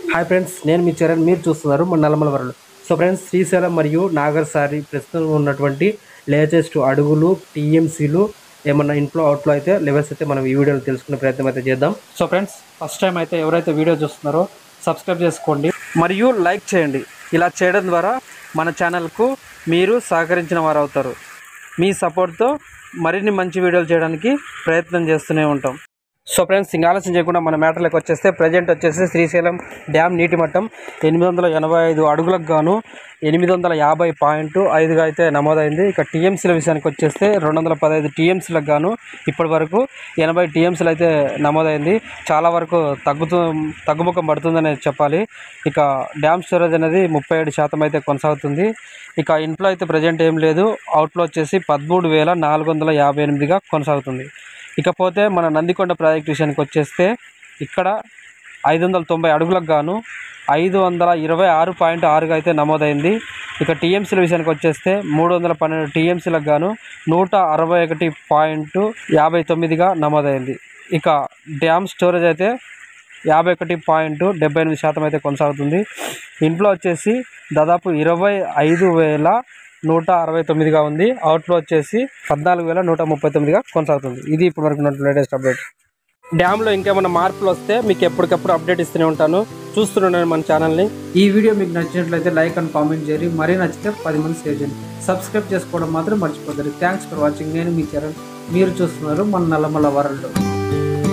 Hi friends, నేను మీ చరణ్. మీరు చూస్తున్నారు మన నల్లమలవరల్డ్. సో ఫ్రెండ్స్, శ్రీశైలం మరియు నాగర్సారి ప్రస్తుతం ఉన్నటువంటి లేటెస్ట్ అడుగులు, టీఎంసీలు, ఏమన్నా ఇన్ఫ్లో అవుట్లో అయితే లెవెల్స్ అయితే మనం ఈ వీడియోలో తెలుసుకునే ప్రయత్నం అయితే చేద్దాం. సో ఫ్రెండ్స్, ఫస్ట్ టైం అయితే ఎవరైతే వీడియో చూస్తున్నారో సబ్స్క్రైబ్ చేసుకోండి మరియు లైక్ చేయండి. ఇలా చేయడం ద్వారా మన ఛానల్కు మీరు సహకరించిన వారు అవుతారు. మీ సపోర్ట్తో మరిన్ని మంచి వీడియోలు చేయడానికి ప్రయత్నం చేస్తూనే ఉంటాం. సో ఫ్రెండ్స్, ఇంకా ఆలస్యం చేయకుండా మన మ్యాటర్లకు వచ్చేస్తే ప్రజెంట్ వచ్చేసి శ్రీశైలం డ్యామ్ నీటి మట్టం 885 అడుగులకు గాను 850.5గా అయితే నమోదైంది. ఇక టీఎంసీల విషయానికి వచ్చేస్తే 215 టీఎంసీలకు గాను ఇప్పటి వరకు 80 టీఎంసీలు అయితే నమోదైంది. చాలా వరకు తగ్గుముఖం పడుతుందనే చెప్పాలి. ఇక డ్యామ్ స్టోరేజ్ అనేది 37% అయితే కొనసాగుతుంది. ఇక ఇన్ఫ్లో అయితే ప్రజెంట్ ఏం లేదు. అవుట్లో వచ్చేసి 13,458గా కొనసాగుతుంది. ఇకపోతే మన నందికొండ ప్రాజెక్ట్ విషయానికి వచ్చేస్తే ఇక్కడ 590 అడుగులకు గాను 526.6గా అయితే నమోదైంది. ఇక టీఎంసీల విషయానికి వచ్చేస్తే 312 టీఎంసీలకు గాను 161.59గా నమోదైంది. ఇక డ్యామ్ స్టోరేజ్ అయితే 51.78% అయితే కొనసాగుతుంది. ఇన్ఫ్లో వచ్చేసి దాదాపు 25,169గా ఉంది. అవుట్లో వచ్చేసి 14,139గా కొనసాగుతుంది. ఇది ఇప్పుడు వరకు లేటెస్ట్ అప్డేట్. డ్యామ్లో ఇంకేమైనా మార్పులు వస్తే మీకు ఎప్పటికప్పుడు అప్డేట్ ఇస్తూనే ఉంటాను. చూస్తున్నాను మన ఛానల్ని. ఈ వీడియో మీకు నచ్చినట్లయితే లైక్ అండ్ కామెంట్ చేయండి. మరీ నచ్చితే 10 మంది షేర్ చేయండి. సబ్స్క్రైబ్ చేసుకోవడం మాత్రం మర్చిపోతారు. Thanks for watching. నేను మీ చరణ్. మీరు చూస్తున్నారు మన నల్లమల వరల్డ్.